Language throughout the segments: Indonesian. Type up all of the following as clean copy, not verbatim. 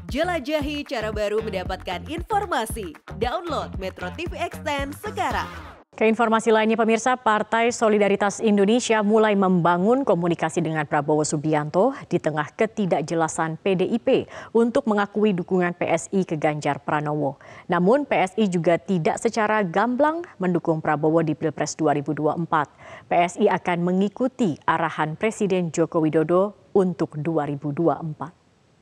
Jelajahi cara baru mendapatkan informasi. Download Metro TV Extend sekarang. Ke informasi lainnya pemirsa, Partai Solidaritas Indonesia mulai membangun komunikasi dengan Prabowo Subianto di tengah ketidakjelasan PDIP untuk mengakui dukungan PSI ke Ganjar Pranowo. Namun PSI juga tidak secara gamblang mendukung Prabowo di Pilpres 2024. PSI akan mengikuti arahan Presiden Joko Widodo untuk 2024.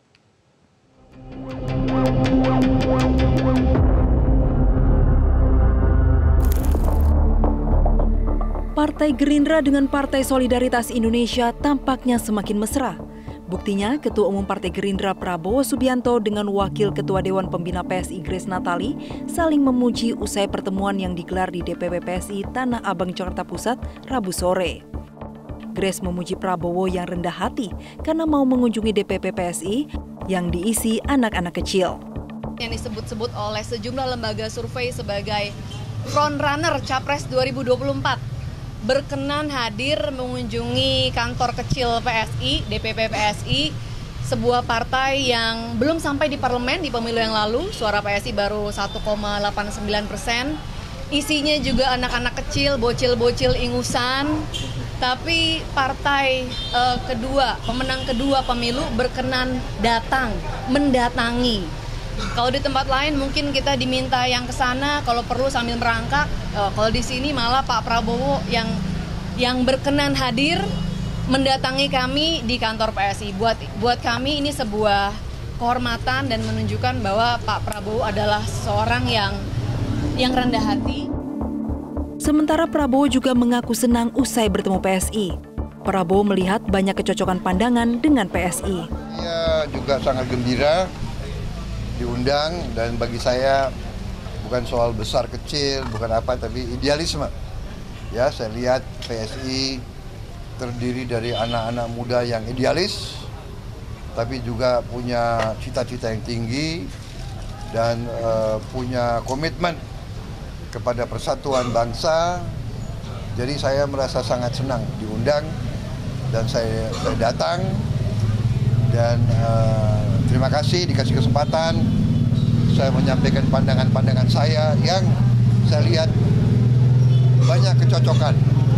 Partai Gerindra dengan Partai Solidaritas Indonesia tampaknya semakin mesra. Buktinya, Ketua Umum Partai Gerindra Prabowo Subianto dengan Wakil Ketua Dewan Pembina PSI Grace Natali saling memuji usai pertemuan yang digelar di DPP PSI Tanah Abang, Jakarta Pusat, Rabu sore. Grace memuji Prabowo yang rendah hati karena mau mengunjungi DPP PSI yang diisi anak-anak kecil. Yang disebut-sebut oleh sejumlah lembaga survei sebagai frontrunner Capres 2024. Berkenan hadir mengunjungi kantor kecil PSI, DPP PSI, sebuah partai yang belum sampai di parlemen di pemilu yang lalu. Suara PSI baru 1,89%. Isinya juga anak-anak kecil, bocil-bocil ingusan. Tapi partai kedua, pemenang kedua pemilu berkenan mendatangi. Kalau di tempat lain mungkin kita diminta yang ke sana, kalau perlu sambil merangkak. Kalau di sini malah Pak Prabowo yang berkenan hadir mendatangi kami di kantor PSI. Buat kami ini sebuah kehormatan dan menunjukkan bahwa Pak Prabowo adalah seorang yang rendah hati. Sementara Prabowo juga mengaku senang usai bertemu PSI. Prabowo melihat banyak kecocokan pandangan dengan PSI. Saya juga sangat gembira diundang, dan bagi saya bukan soal besar kecil, bukan apa, tapi idealisme. Ya, saya lihat PSI terdiri dari anak-anak muda yang idealis, tapi juga punya cita-cita yang tinggi dan punya komitmen kepada persatuan bangsa. Jadi saya merasa sangat senang diundang dan saya datang. Dan terima kasih dikasih kesempatan saya menyampaikan pandangan-pandangan saya yang saya lihat banyak kecocokan.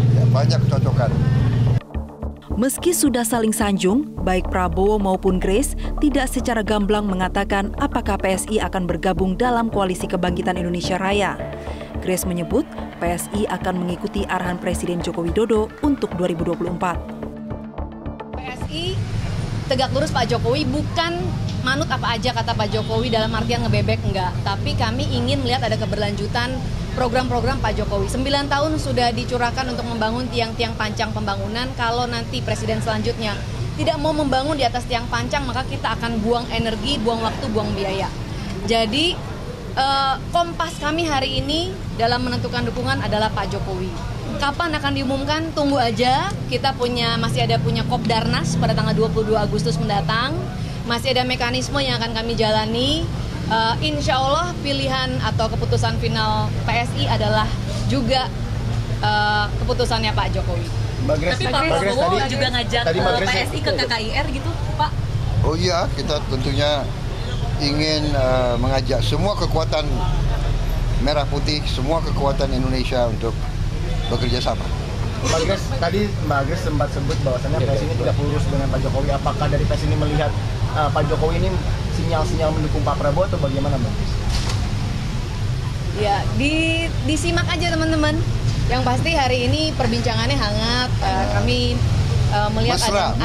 Meski sudah saling sanjung, baik Prabowo maupun Grace tidak secara gamblang mengatakan apakah PSI akan bergabung dalam Koalisi Kebangkitan Indonesia Raya. Grace menyebut PSI akan mengikuti arahan Presiden Joko Widodo untuk 2024. PSI tegak lurus Pak Jokowi, bukan manut apa aja kata Pak Jokowi dalam artian ngebebek, enggak. Tapi kami ingin melihat ada keberlanjutan program-program Pak Jokowi. 9 tahun sudah dicurahkan untuk membangun tiang-tiang pancang pembangunan. Kalau nanti presiden selanjutnya tidak mau membangun di atas tiang pancang, maka kita akan buang energi, buang waktu, buang biaya. Jadi kompas kami hari ini dalam menentukan dukungan adalah Pak Jokowi. Kapan akan diumumkan? Tunggu aja. Kita masih ada punya Kopdarnas pada tanggal 22 Agustus mendatang. Masih ada mekanisme yang akan kami jalani. Insya Allah pilihan atau keputusan final PSI adalah juga keputusannya Pak Jokowi. Tapi Pak Prabowo juga ngajak PSI ke KKIR gitu, Pak? Oh iya, kita tentunya ingin mengajak semua kekuatan merah putih, semua kekuatan Indonesia untuk bekerja sama. Mbak Grace sempat sebut bahwasannya PSI ini tidak lurus dengan Pak Jokowi. Apakah dari PSI ini melihat Pak Jokowi ini sinyal-sinyal mendukung Pak Prabowo atau bagaimana, Mbak Grace? Ya, disimak aja teman-teman. Yang pasti hari ini perbincangannya hangat. Kami melihat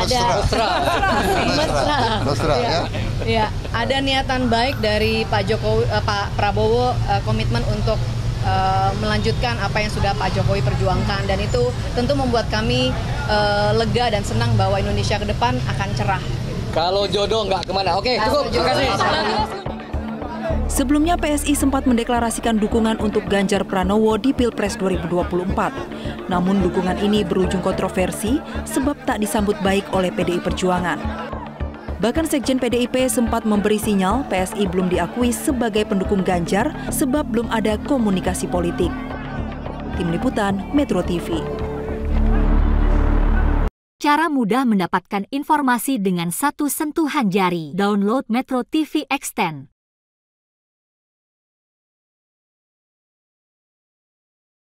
mesra, ya. Ada niatan baik dari Pak Jokowi, Pak Prabowo, komitmen untuk melanjutkan apa yang sudah Pak Jokowi perjuangkan, dan itu tentu membuat kami lega dan senang bahwa Indonesia ke depan akan cerah. Kalau jodoh nggak kemana. Oke, cukup. Terima kasih. Sebelumnya PSI sempat mendeklarasikan dukungan untuk Ganjar Pranowo di Pilpres 2024. Namun dukungan ini berujung kontroversi sebab tak disambut baik oleh PDI Perjuangan. Bahkan Sekjen PDIP sempat memberi sinyal PSI belum diakui sebagai pendukung Ganjar sebab belum ada komunikasi politik. Tim Liputan Metro TV. Cara mudah mendapatkan informasi dengan satu sentuhan jari. Download Metro TV Extend.